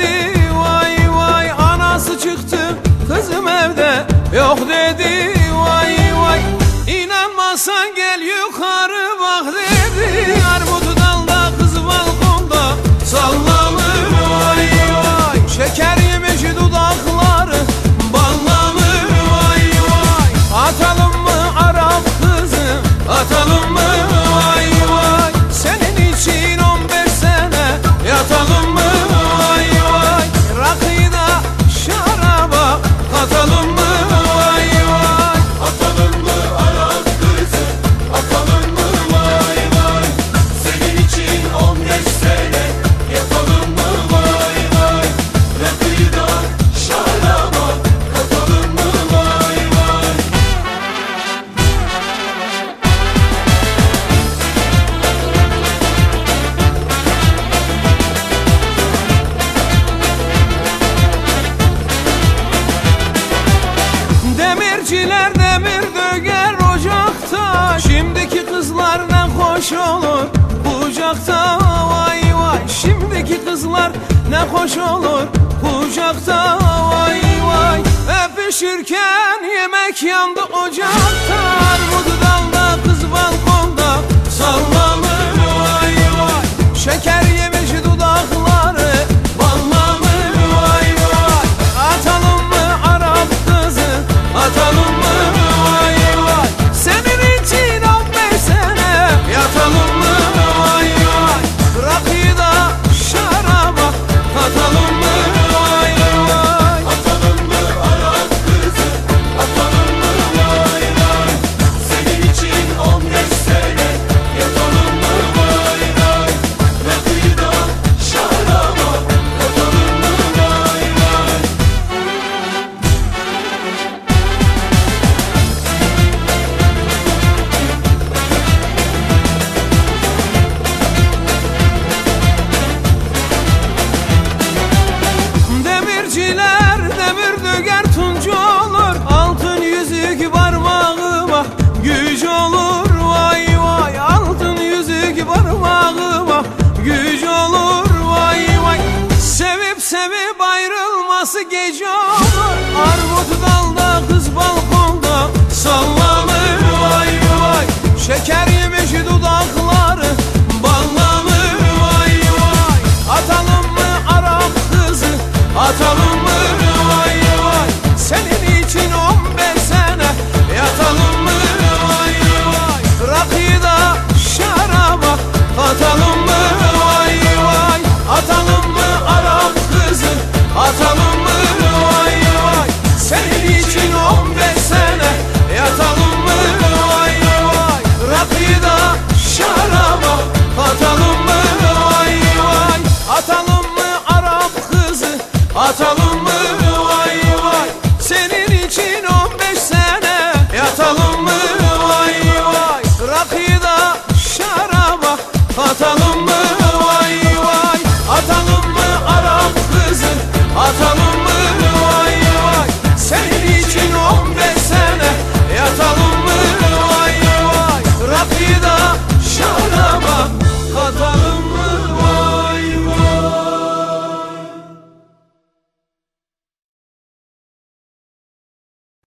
dedi, vay vay. Anası çıktı, kızım evde yok dedi, vay vay. İnanmazsan gel yukarı bak dedi. Armut dalda, kız balkonda sallanır, vay vay. Şeker yemiş dudakları ballanır, vay vay. Atalım mı Arap kızı, atalım mı, vay vay. Senin için 15 sene yatalım mı, vay vay. Rakıda şaraba katalım mı, vay vay. Atalım mı Arap kızı, atalım mı, vay vay. Senin için 15 sene yatalım mı, vay vay. Rakıda şaraba katalım mı, vay vay. Demirciler demir döger ocakta. Şimdiki kızlar ne hoş olur kucakta, vay vay. Şimdiki kızlar ne hoş olur kucakta, vay vay. Öpüşürken yemek yandı ocakta. Armut dalda, kız balkonda sallanır, vay vay. Şeker yemiş dudakları ballanır, vay vay. Atalım mı Arap kızı, atalım mı, vay vay. Senin için 15 sene yatalım mı, vay vay. Rakıda şaraba katalım mı, vay vay. Atalım mı Arap kızı, atalım mı, vay vay. Senin için 15 sene yatalım mı, vay vay. Rakıda şaraba katalım mı, vay vay. Demirciler demir döger tuncu olur. Altın yüzük parmağıma güç olur, vay vay. Altın yüzük parmağıma güç olur, vay vay. Sevip sevip ayrılması gece olur. Armut dalda, kız balkonda sallanır, vay vay. Şeker yemiş dudakları ballanır, vay vay. Atalım mı Arap kızı, atalım mı, vay vay. Senin için 15 sene yatalım mı, vay vay. Rakıda şaraba katalım mı, vay vay. Atalım mı Arap kızı, atalım mı, vay vay. Senin için 15 sene yatalım mı, vay vay. Rakıda şaraba katalım mı, vay vay. Atalım mı Arap kızı, atalım